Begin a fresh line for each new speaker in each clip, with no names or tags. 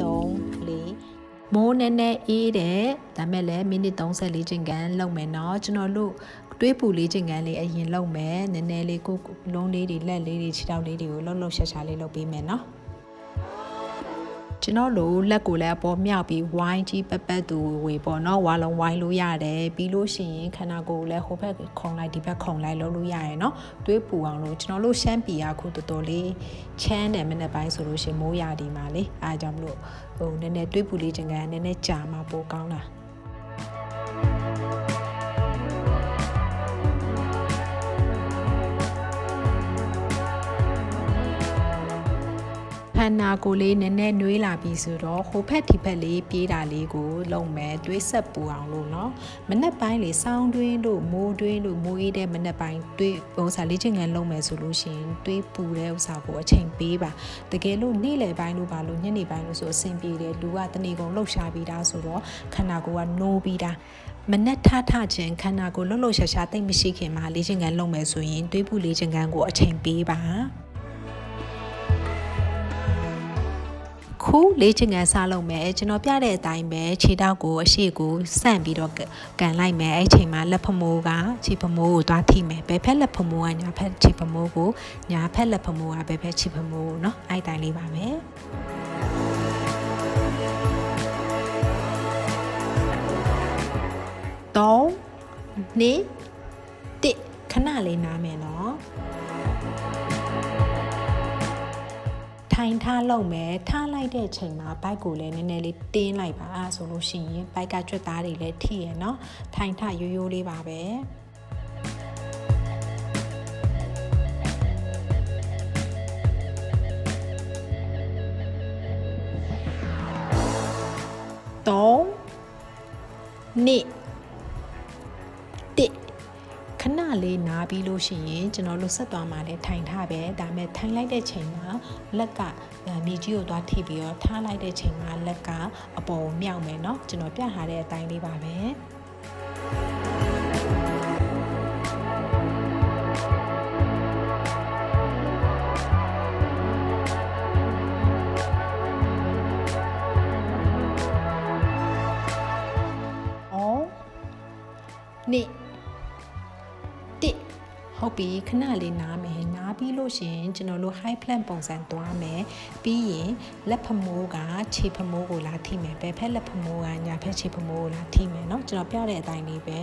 3 4မိုးနည်းနည်းအေးတယ်ဒါမဲ့လည်းမိနစ်30ချိန်ကန်လုပ်မယ်နော်ကျွန်တော်တို့တွေးပူလေးချိန်ကန်လေးအရင်လုပ်မယ်နည်းနည်းလေးကိုလုံးလေးတွေလက်လေးတွေခြေထောက်လေးတွေကိုလှုပ်ရှားရှားလေးလုပ်ပေးမယ်နော်ကျွန်တော်တို့လက်ကိုလည်းအပေါ်မြောက်ပြီးဝိုင်းကြီးပက်ပက်သူဝေပေါ့နော်ဝါလုံးဝိုင်းလို့ရတယ်ပြီးလို့ရှိရင်ခန္ဓာကိုယ်လည်းဟိုဘက်ခုံလိုက်ဒီဘက်ခုံလိုက်လုပ်လို့ရတယ်နော်တွေးပူအောင်လို့ကျွန်တော်တို့ရှမ်းပြည်အခုတော်တော်လေးချမ်းတယ်မနေ့ပိုင်းဆိုလို့ရှိရင်မိုးရဒီမှာလေအားကြောင့်မလို့ဟိုနည်းနည်းတွေးပူလေးချင်ကန်နည်းနည်းကြာမှပိုကောင်းတာခန္ဓာကိုယ်လေးနည်းနည်းနှွေးလာပြီဆိုတော့ဟိုဖက်ဒီဖက်လေးပြေးတာလေးကိုလုပ်မယ်တွေးဆက်ပူအောင်လို့เนาะမနက်ပိုင်းလေးစောင်းတွင်းတို့မိုးတွင်းတို့မိုးအေးတဲ့မနက်ပိုင်းတွေးဥစ္စာလေးချင်းငန်းလုပ်မယ်ဆိုလို့ရှိရင်တွေးပူတဲ့ဥစ္စာကိုအချိန်ပေးပါတကယ်လို့နေ့လယ်ပိုင်းလို့ပါလို့ညနေပိုင်းလို့ဆိုအဆင်ပြေတယ်လူကတနေ့ကုန်လှုပ်ရှားပြီးသားဆိုတော့ခန္ဓာကိုယ်ကနိုးပြီးသားမနက်ထခြင်းခန္ဓာကိုယ်လှုပ်ရှားရှားတိတ်မရှိခင်မှာလေးချင်းငန်းလုပ်မယ်ဆိုရင်တွေးပူလေးချင်းငန်းကိုအချိန်ပေးပါခုလေးချင်ကန်စားလုပ်မယ်ကျွန်တော်ပြတဲ့အတိုင်းပဲခြေထောက်ကိုအရှိကိုဆန့်ပြီးတော့ကန်လိုက်မယ်အဲ့ချိန်မှာလက်ဖမိုးကခြေဖမိုးကိုသွားထိမယ်ဘယ်ဖက်လက်ဖမိုးကညာဖက်ခြေဖမိုးကိုညာဖက်လက်ဖမိုးကဘယ်ဖက်ခြေဖမိုးကိုเนาะအဲ့တိုင်းလေးပါမယ်3 2 1ခဏလေးနားမယ်เนาะထိုင်ထားလုပ်မယ်ထားလိုက်တဲ့ချိန်မှာဘိုက်ကိုလည်းနည်းနည်းလေးတင်းလိုက်ပါဆိုလို့ရှိရင်ဘိုက်ကကြွက်သားတွေလည်းထိရယ်เนาะထိုင်ထရိုးရိုးလေးပါပဲ3 2 1ခဏလေးနားပြီးလို့ရှိရင်ကျွန်တော်တို့ဆက်သွားမှလည်းထိုင်ထားပဲဒါပေမဲ့ထိုင်လိုက်တဲ့ချိန်မှာလက်ကမြေကြီးကိုသွားထိပြီးတော့ထားလိုက်တဲ့ချိန်မှာလက်ကအပေါ်ကိုမြောက်မယ်เนาะကျွန်တော်ပြထားတဲ့အတိုင်းလေးပါပဲနေ့ဟုတ်ပြီခဏလေးနားမယ်နားပြီးလို့ရှိရင်ကျွန်တော်တို့ high plank ပုံစံသွားမယ်ပြီးရင်လက်ဖမိုးကခြေဖမိုးကိုလာထိမယ်ဘယ်ဖက်လက်ဖမိုးကညာဖက်ခြေဖမိုးကိုလာထိမယ်เนาะကျွန်တော်ပြတဲ့အတိုင်းလေးပဲ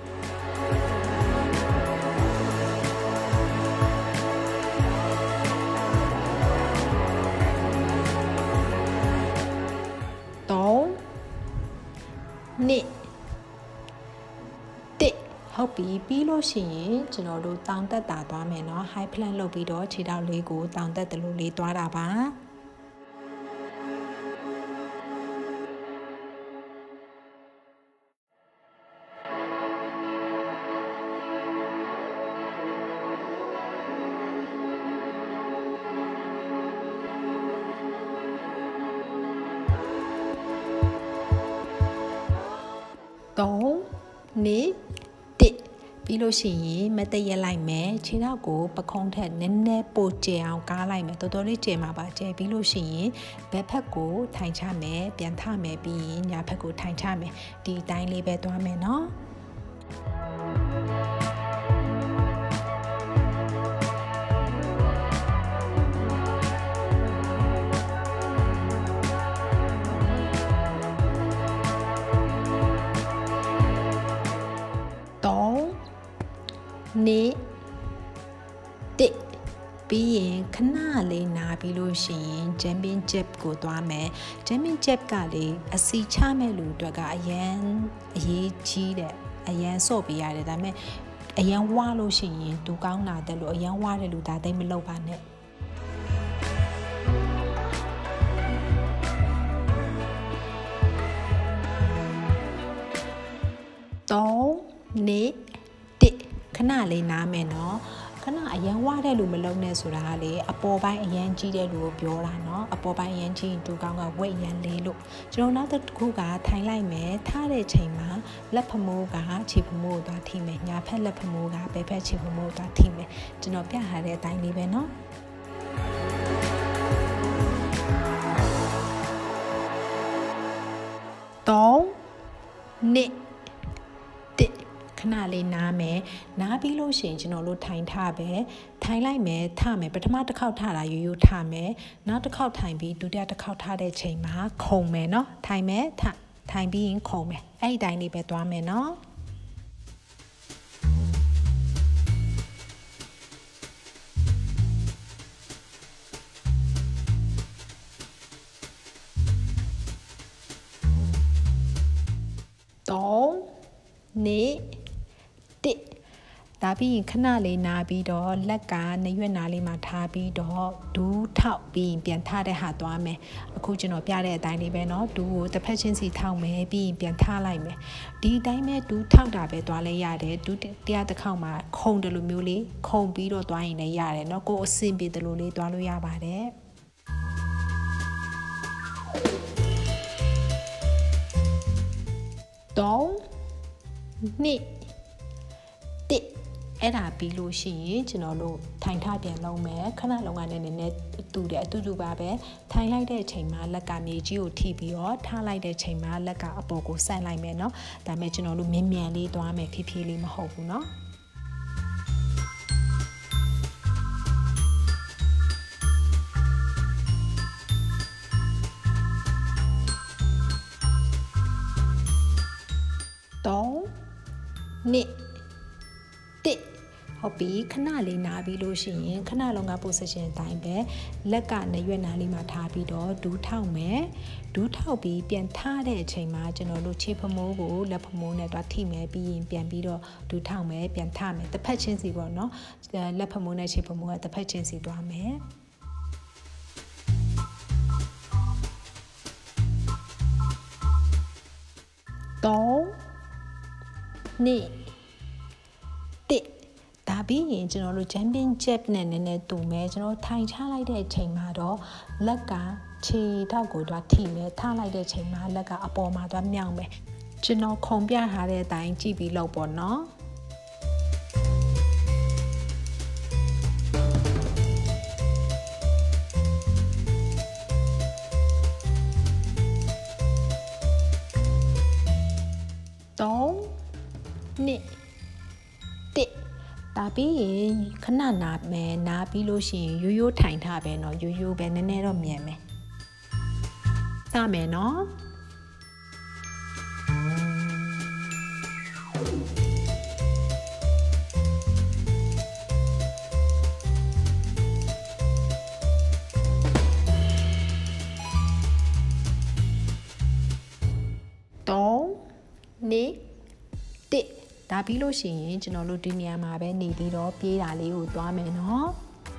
3 2ဟုတ်ပြီပြီးလို့ရှိရင်ကျွန်တော်တို့တောင်တက်တာသွားမယ်เนาะ high plank လုပ်ပြီးတော့ခြေထောက်လေးကိုတောင်တက်တယ်လို့လေးသွားတာပါ3 2ပြီးလို့ရှိရင်မတည့်ရလိုက်မယ်ခြေထောက်ကိုပခုံးထက်နည်းနည်းပိုကျအောင်ကားလိုက်မယ်တော်တော်လေးကျမှာပါကျပြီးလို့ရှိရင်ဘက်ဖက်ကိုထိုင်ချမယ်ပြန်ထမယ်ပြီးရင်ညာဖက်ကိုထိုင်ချမယ်ဒီအတိုင်းလေးပဲသွားမယ်เนาะနေ့ပြီးရင်ခဏလေးနားပြီးလို့ရှိရင် jumping jack ကိုသွားမယ် jumping jack ကလေအစီချမဲ့လူတွေကအရန်အရေးကြီးတဲ့အရန်ဆော့ပေးရတယ်ဒါပေမဲ့အရန်ဝါလို့ရှိရင်သူကောင်းတာတက်လို့အရန်ဝါတဲ့လူဒါသိမလုပ်ပါနဲ့3 2 1ခဏလေးနားမယ်เนาะခဏအရန်ဝတဲ့လူမလုံးနဲ့ဆိုတာကလေအပေါ်ပိုင်းအရန်ကြီးတဲ့လူကိုပြောတာเนาะအပေါ်ပိုင်းအရန်ကြီးတူကောင်းကဝက်ရန်လေးလို့ကျွန်တော်နောက်တစ်ခုကထိုင်လိုက်မယ်ထားတဲ့ချိန်မှာလက်ဖမိုးကခြေဖမိုးကိုသွားထိမယ်ညာဖက်လက်ဖမိုးကဘယ်ဖက်ခြေဖမိုးကိုသွားထိမယ်ကျွန်တော်ပြထားတဲ့အတိုင်းလေးပဲเนาะနှစ်တစ်ခဏလေးနားမယ်နားပြီးလို့ရှိရင်ကျွန်တော်တို့ထိုင်ထားပဲထိုင်လိုက်မယ်ထမယ်ပထမတစ်ခေါက်ထတာရိုးရိုးထမယ်နောက်တစ်ခေါက်ထိုင်ပြီးဒုတိယတစ်ခေါက်ထတဲ့ချိန်မှာခုံမယ်နော်ထိုင်မယ်ထိုင်ပြီးရင်ခုံမယ်အဲ့ဒီတိုင်းလေးပဲသွားမယ်နော်နေ့တစ်ဒါပြီးရင်ခဏလေးနားပြီးတော့လက်ကနရွက်နားလေးမှာထားပြီးတော့ဒူးထောက်ပြီးပြန်ထားတဲ့ဟာသွားမယ်အခုကျွန်တော်ပြတဲ့အတိုင်းလေးပဲเนาะဒူးကိုတစ်ဖက်ချင်းစီထောက်မယ်ပြီးရင်ပြန်ထားလိုက်မယ်ဒီအတိုင်းပဲဒူးထောက်တာပဲသွားလဲရတယ်ဒူးတရားတစ်ခေါက်မှာခုံတယ်လို့မျိုးလေးခုံပြီးတော့သွားရင်လည်းရတယ်เนาะကိုယ်အဆင်ပြေတယ်လို့လေးသွားလို့ရပါတယ်နှစ်တစ်အဲ့ဒါပြီးလို့ရှိရင်ကျွန်တော်တို့ထိုင်ထပြန်လုံးမယ်ခဏလုံးကနေနည်းနည်းအတူပါပဲထိုင်လိုက်တဲ့အချိန်မှာလက်ကမြေကြီးကိုထိပြီးတော့ထားလိုက်တဲ့အချိန်မှာလက်ကအပေါ်ကိုဆန့်လိုက်မယ်เนาะဒါပေမဲ့ကျွန်တော်တို့မြန်လေးသွားမယ်ဖြည်းဖြည်းလေးမဟုတ်ဘူးเนาะနှစ်တစ်ဟုတ်ပြီခဏလေးနားပြီးလို့ရှိရင်ခဏလုံးက position အတိုင်းပဲလက်ကနရွက်နားလေးမှာထားပြီးတော့ဒူးထောက်မယ်ဒူးထောက်ပြီးပြန်ထားတဲ့အချိန်မှာကျွန်တော်တို့ခြေဖမိုးကိုလက်ဖမိုးနဲ့တွားထိမယ်ပြီးရင်ပြန်ပြီးတော့ဒူးထောက်မယ်ပြန်ထားမယ်တစ်ဖက်ချင်းစီပေါ့နော်လက်ဖမိုးနဲ့ခြေဖမိုးကတစ်ဖက်ချင်းစီတွားမယ်နှစ်တစ်ဒါပြီးရင်ကျွန်တော်တို့ jumping jack နဲ့နည်းနည်းတူမယ်ကျွန်တော်ထိုင်ချလိုက်တဲ့အချိန်မှာတော့လက်ကခြေထောက်ကိုတွားထိမယ်ထားလိုက်တဲ့အချိန်မှာလက်ကအပေါ်မှာတွားမြောက်မယ်ကျွန်တော်ခုံပြထားတဲ့အတိုင်းကြည့်ပြီးလုပ်ပေါ့နော်နှစ်တစ်ဒါပြီးရင်ခဏနာမယ်နားပြီးလို့ရှိရင်ရိုးထိုင်ထားပဲเนาะရိုးပဲနည်းနည်းတော့မြန်မယ်စမယ်เนาะနှစ်တစ်ဒါပြီးလို့ရှိရင်ကျွန်တော်တို့ဒီနေရာမှာပဲနေပြီးတော့ပြေးတာလေးကိုသွားမယ်เนาะ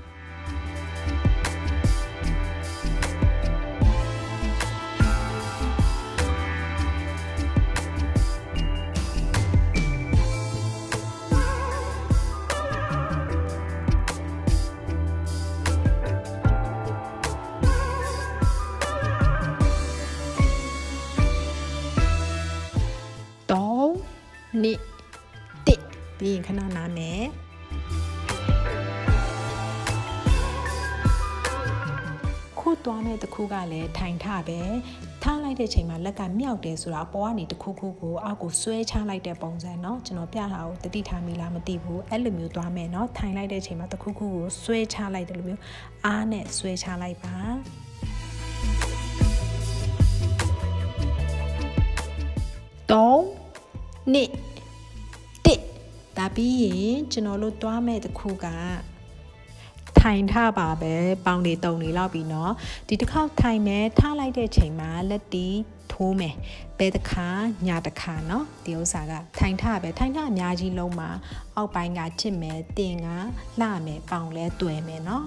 နှစ်တစ်ပြီးရင်ခဏနားမယ်ခုသွားမဲ့တစ်ခုကလည်းထိုင်ထပဲထားလိုက်တဲ့ချိန်မှာလက်ကမြောက်တယ်ဆိုတာပေါ်ကနေတစ်ခုခုကိုအောက်ကိုဆွဲချလိုက်တဲ့ပုံစံเนาะကျွန်တော်ပြတာကိုတတိထားမိလားမသိဘူးအဲ့လိုမျိုးသွားမယ်เนาะထိုင်လိုက်တဲ့ချိန်မှာတစ်ခုခုကိုဆွဲချလိုက်တယ်လို့မျိုးအားနဲ့ဆွဲချလိုက်ပါနှစ်တစ်ဒါပြီးရင်ကျွန်တော်တို့သွားမဲ့တစ်ခုကထိုင်ထားပါပဲပေါင်တွေတုံနေလောက်ပြီเนาะဒီတစ်ခေါက်ထိုင်မယ်ထားလိုက်တဲ့ချိန်မှာလက်တီထိုးမယ်ဘယ်တစ်ခါညာတစ်ခါเนาะဒီဥစ္စာကထိုင်ထားပဲထိုင်ထားအများကြီးလုံးမှာအောက်ပိုင်းကချစ်မယ်တင်ကလှမယ်ပေါင်လဲတွယ်မယ်เนาะ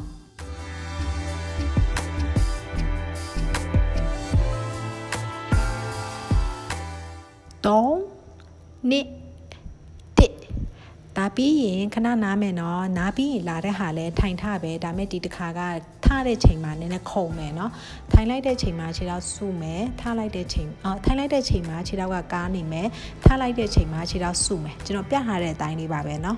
နှစ်တစ်ဒါပြီးရင်ခဏနားမယ်နော်နားပြီးရင်လာတဲ့ဟာလဲထိုင်ထပဲဒါမဲ့ဒီတစ်ခါကထားတဲ့ချိန်မှာနည်းနည်းခုံမယ်နော်ထိုင်လိုက်တဲ့ချိန်မှာခြေထောက်စုမယ်ထားလိုက်တဲ့ချိန်ထိုင်လိုက်တဲ့ချိန်မှာခြေထောက်ကကားနေမယ်ထားလိုက်တဲ့ချိန်မှာခြေထောက်စုမယ်ကျွန်တော်ပြထားတဲ့အတိုင်းလေးပါပဲနော်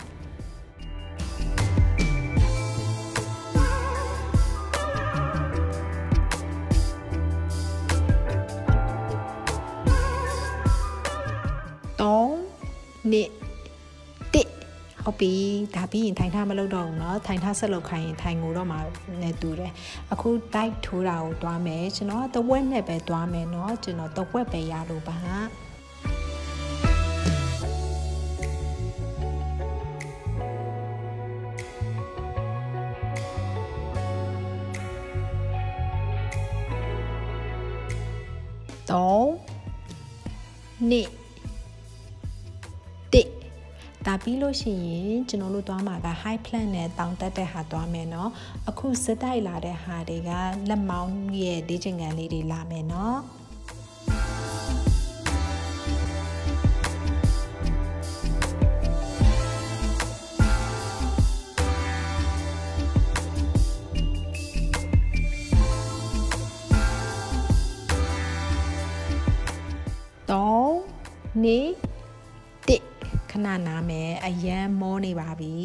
นี่ติဟုတ်ပြီဒါပြီးရင်ထိုင်ထားမလုပ်တော့ဘူးเนาะထိုင်ထားဆက်လုပ်ခိုင်းရင်ထိုင်ငိုတော့မှလည်းတူတယ်အခုတိုက်ထိုးတာကိုတွားမယ်ကျွန်တော်တဝက်နဲ့ပဲတွားမယ်เนาะကျွန်တော်တဝက်ပဲရလို့ပါတော့နေ့တိဒါပြီးလို့ရှိရင်ကျွန်တော်တို့သွားမှာက high plan နဲ့တောင်းတက်တဲ့ဟာသွားမယ်เนาะအခုစက်တိုက်လာတဲ့ဟာတွေကလက်မောင်းရဲ့လေ့ကျင့်ခန်းလေးတွေလာမယ်เนาะတော့နေ့တိခဏနားမယ်အရန်မောနေပါပြီ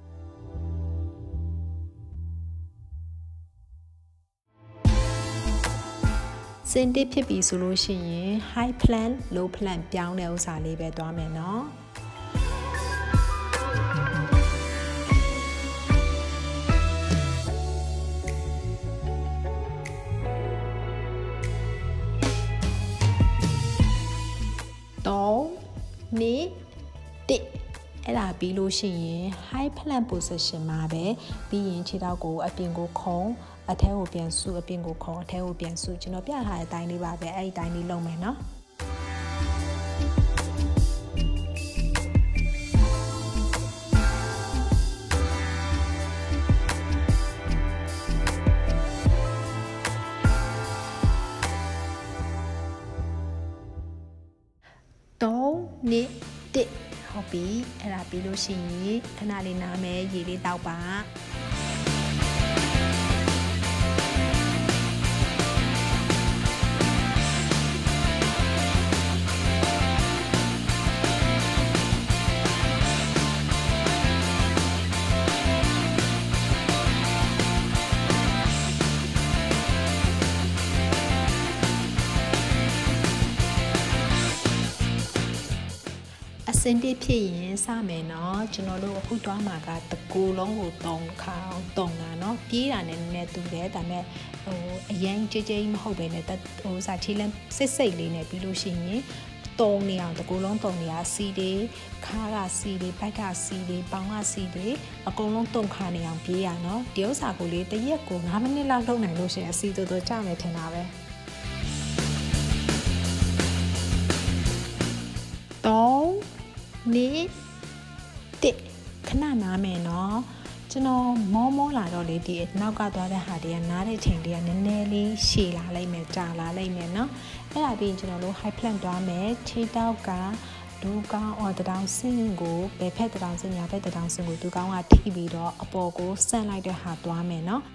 စင်တစ်ဖြစ်ပြီဆိုလို့ရှိရင် high plan low plan ပြောင်းတဲ့ဥစ္စာလေးပဲသွားမယ်เนาะတော့နေ့တိအဲ့ဒါပြီးလို့ရှိရင် high plan position မှာပဲပြီးရင်ခြေထောက်ကိုအပြင်ကိုခုံအထဲကိုပြန်ဆုအပြင်ကိုခုံအထဲကိုပြန်ဆုကျွန်တော်ပြထားတဲ့အတိုင်းလေးပါပဲအဲ့ဒီတိုင်းလေးလုပ်မယ်เนาะတော့နေ့တိဟုတ်ပြီအဲ့ဒါပြီးလို့ရှိရင်ခဏလေးနားမယ်ရေလေးတောက်ပါစင်တစ်ဖြစ်ရင်စမယ်เนาะကျွန်တော်တို့အခုတွားမှာကတကူလုံးကို3ခါတုံတာเนาะပြေးတာနဲ့နည်းနည်းတူတယ်ဒါပေမဲ့အရင်ကြဲမဟုတ်ပဲနဲ့စာချီလန်းစိတ်လေးနဲ့ပြီးလို့ရှိရင်တုံနေအောင်တကူလုံးတုံနေရစီတွေခါကစီတွေဘက်ကစီတွေပေါင်ကစီတွေအကုန်လုံးတုံခါနေအောင်ပြေးရเนาะဒီဥစ္စာကိုလေတရက်ကို9မိနစ်လောက်လုပ်နိုင်လို့ရှိရင်အစီတော်ကြာမယ်ထင်တာပဲတော့နေ့တိခဏနားမယ်เนาะကျွန်တော်မောလာတော့လေဒီနောက်ကသွားတဲ့ဟာတွေကနားတဲ့ချိန်တွေကနည်းနည်းလေးရှည်လာလိုက်မယ်ကြာလာလိုက်မယ်เนาะအဲ့ဒါပြီးကျွန်တော်တို့ high plan သွားမယ်ခြေတောက်ကဒူးကောင်းတတောင်စင်းကိုဘယ်ဖက်တတောင်စင်းညာဖက်တတောင်စင်းကိုဒူးကောင်းကထိပြီးတော့အပေါ်ကိုဆန့်လိုက်တဲ့ဟာသွားမယ်เนาะ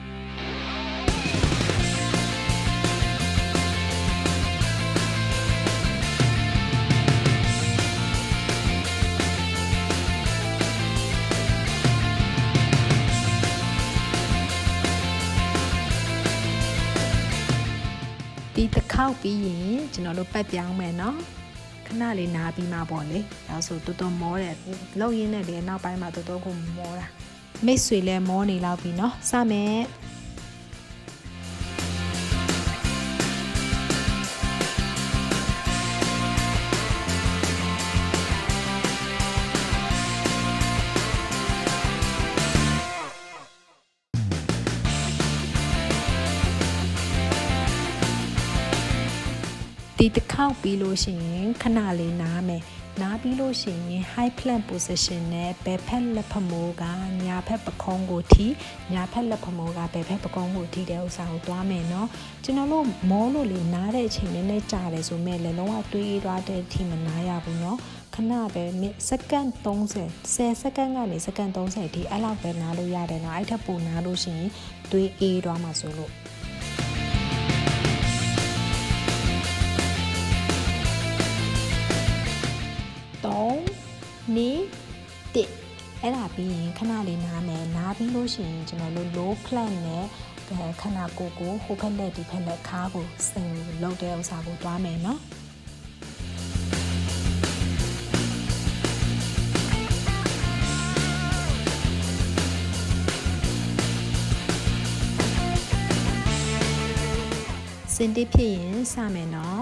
ဒီတစ်ခေါက်ပြီးရင်ကျွန်တော်တို့ပတ်ပြောင်းမယ်เนาะခဏလေးနားပြီးမှပေါ့လေဒါဆိုတော်တော်မောတယ်လောက်ရင်းနဲ့လေနောက်ပိုင်းမှာတော်တော်ကိုမောတာမိတ်ဆွေလည်းမောနေလောက်ပြီเนาะစမယ်ဒီတစ်ခေါက်ပြီးလို့ရှိရင်ခဏလေးနားမယ်နားပြီးလို့ရှိရင် high plan position နဲ့ဘယ်ဖက်လက်ဖမိုးကညာဖက်ပခုံးကိုထိညာဖက်လက်ဖမိုးကဘယ်ဖက်ပခုံးကိုထိတဲ့ဥစ္စာကိုသွားမယ်เนาะကျွန်တော်တို့မောလို့လေနားတဲ့အချိန်နဲ့ကြာတယ်ဆိုမဲ့လည်းလုံးဝတွေးသွားတဲ့အထိမနားရဘူးเนาะခဏပဲစက္ကန့်30 10စက္ကန့်ကနေစက္ကန့်30အထိအဲ့လောက်ပဲနားလို့ရတယ်เนาะအဲ့ထက်ပိုနားလို့ရှိရင်တွေးအေးသွားမှာဆိုလို့နေ့တိအဲ့ဒါပြီးရင်ခဏလေးနားမယ်နားပြီးလို့ရှိရင်ကျွန်တော်တို့ low plan နဲ့ခဏကိုဟိုဖက်လက်ဒီဖက်လက်ခါကိုစင်လောက်တဲ့ဥစ္စာကိုတွားမယ်เนาะစင်တစ်ဖြစ်ရင်စမယ်နော်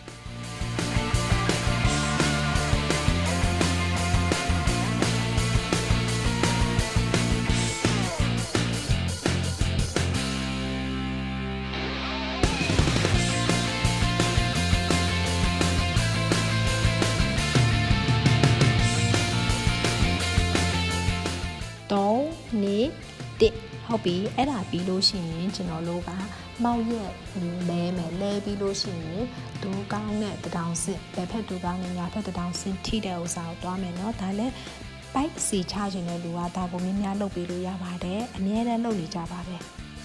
ဟုတ်ပြီအဲ့ဒါပြီးလို့ရှိရင်ကျွန်တော်တို့ကမောက်ရက်လဲမယ်လဲပြီးလို့ရှိရင်ဒူးကောင်းနဲ့တတောင်စင်ဘယ်ဖက်ဒူးကောင်းနဲ့ညာဖက်တတောင်စင်ထိတဲ့ဥစ္စာကိုတွားမယ်နော်ဒါလည်းပိုက်စီချခြင်းတဲ့လူကဒါကိုများများလုပ်ပေးလို့ရပါတယ်အများနဲ့လုပ်နေကြပါပဲ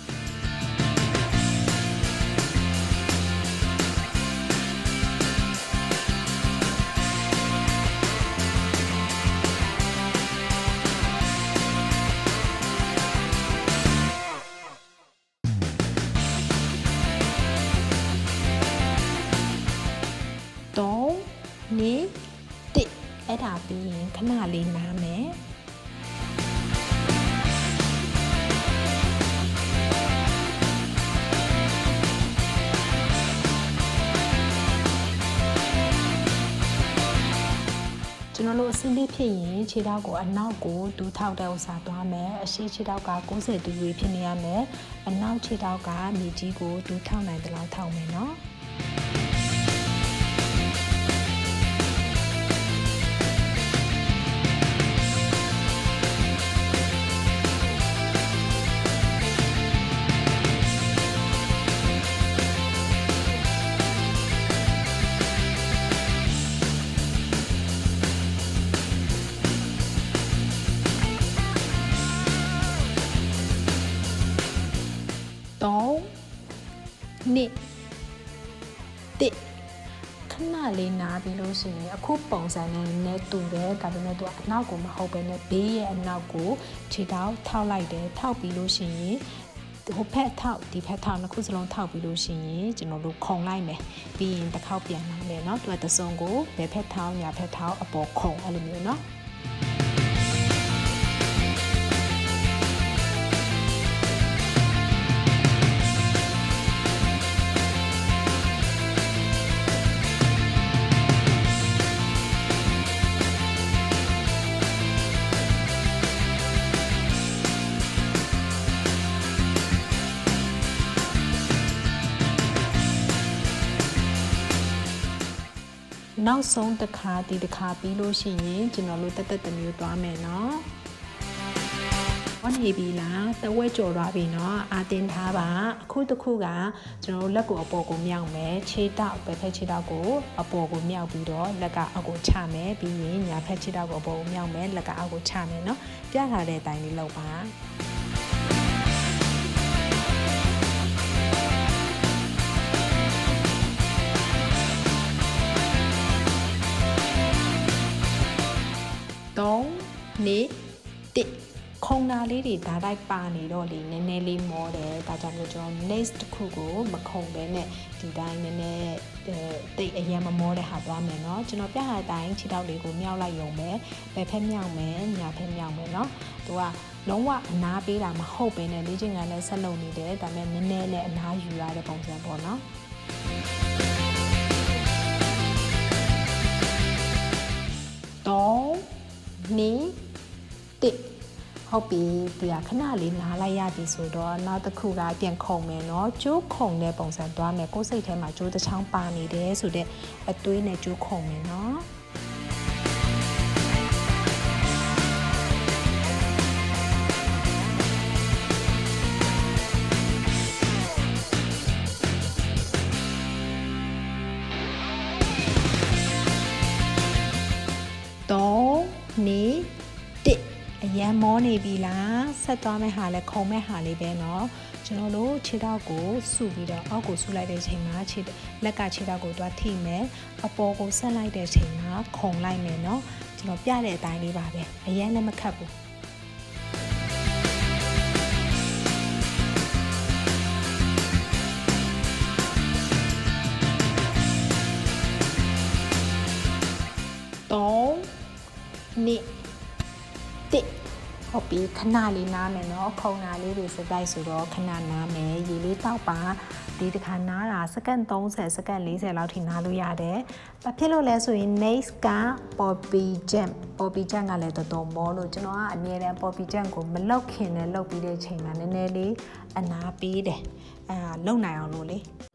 အဲ့ဒါပြီးရင်ခဏလေးနားမယ်ကျွန်တော်တို့အစင်းလေးဖြစ်ရင်ခြေထောက်ကိုအနောက်ကိုဒူးထောက်တဲ့ဥစ္စာသွားမယ်အရှိခြေထောက်က90ဒီဂရီဖြစ်နေရမယ်အနောက်ခြေထောက်ကမြေကြီးကိုဒူးထောက်နိုင်တဲ့လောက်ထောက်မယ်နော်နှစ်တစ်ခဏလေးနားပြီးလို့ရှိရင်အခုပုံစံနဲ့တူတယ်ဒါပေမဲ့သူကအနောက်ကိုမဟုတ်ဘဲနဲ့ဘေးရဲ့အနောက်ကိုခြေထောက်ထောက်လိုက်တယ်ထောက်ပြီးလို့ရှိရင်ဟိုဖက်ထောက်ဒီဖက်ထောက်နှစ်ခုစလုံးထောက်ပြီးလို့ရှိရင်ကျွန်တော်တို့ခုံလိုက်မယ်ပြီးရင်တစ်ခေါက်ပြန်လာမယ်เนาะသူကတစုံကိုဘယ်ဖက်ထောက်ညာဖက်ထောက်အပေါ်ခုံအဲ့လိုမျိုးเนาะနောက်ဆုံးတစ်ခါဒီတစ်ခါပြီးလို့ရှိရင်ကျွန်တော်တို့တက်တမျိုးသွားမယ်เนาะဟောနေပြီလားတဝက်ကြော်သွားပြီเนาะအာတင်ထားပါအခုတစ်ခုကကျွန်တော်တို့လက်ကိုအပေါ်ကိုမြောက်မယ်ခြေထောက်ပဲဖက်ခြေထောက်ကိုအပေါ်ကိုမြောက်ပြီးတော့လက်ကအောက်ကိုချမယ်ပြီးရင်ညာဖက်ခြေထောက်ကိုအပေါ်ကိုမြောက်မယ်လက်ကအောက်ကိုချမယ်เนาะပြထားတဲ့အတိုင်းလေးလုပ်ပါနေ့တစ်ခုံနာလေးတွေဓာတ်တိုက်ပါနေတော့လေနည်းနည်းလေးမောတယ်ဒါကြောင့်မို့ကျွန်တော် next တစ်ခုကိုမခုံပဲနဲ့ဒီတိုင်းနည်းနည်းတိတ်အရင်မမောတဲ့ဟာသွားမယ်เนาะကျွန်တော်ပြထားတဲ့အတိုင်းခြေထောက်လေးကိုမြောက်လိုက်ရုံပဲဘယ်ဖက်မြောက်မယ်ညာဖက်မြောက်မယ်เนาะသူကလုံးဝအနားပေးတာမဟုတ်ပဲနဲ့လေ့ကျင့်ခန်းလည်းဆက်လုပ်နေတယ်ဒါပေမဲ့နည်းနည်းလေးအနားယူရတဲ့ပုံစံပေါ့เนาะနေ့တစ်ဟုတ်ပြီဒီကခဏလေးနားလိုက်ရပြီဆိုတော့နောက်တစ်ခုကပြန်ခုံမယ်เนาะကျိုးခုံတဲ့ပုံစံသွားမယ်ကိုယ်စိတ်ထဲမှာကျိုးတစ်ချောင်းပါနေတယ်ဆိုတဲ့အသွေးနဲ့ကျိုးခုံမယ်เนาะနေ့တစ်အရန်မောနေပြီလားဆက်သွားမယ့်ဟာလဲခုံမဲ့ဟာလေးပဲเนาะကျွန်တော်တို့ခြေထောက်ကိုစုပြီးတော့အောက်ကိုစုလိုက်တဲ့ချိန်မှာလက်ကခြေထောက်ကိုတွားထိမယ်အပေါ်ကိုဆက်လိုက်တဲ့ချိန်မှာခုံလိုက်မယ်เนาะကျွန်တော်ပြတဲ့အတိုင်းလေးပါပဲအရန်လည်းမခတ်ဘူးနေ့တစ်ဟုတ်ပြီခဏလေးနားမယ်เนาะခုံနာလေးတွေစတိုက်ဆိုတော့ခဏနားမယ်ရေလေးတောက်ပါဒီတစ်ခါနားတာစက္ကန့်30စက္ကန့်40လောက်ထိနားလို့ရတယ်။ဘာဖြစ်လို့လဲဆိုရင် next က poppy jam ကလည်းတော်တော်မောလို့ကျွန်တော်ကအမြဲတမ်း poppy jam ကိုမလောက်ခင်နဲ့လောက်ပြီးတဲ့ချိန်မှာနည်းနည်းလေးအနာပေးတယ်။လုံနိုင်အောင်လို့လေ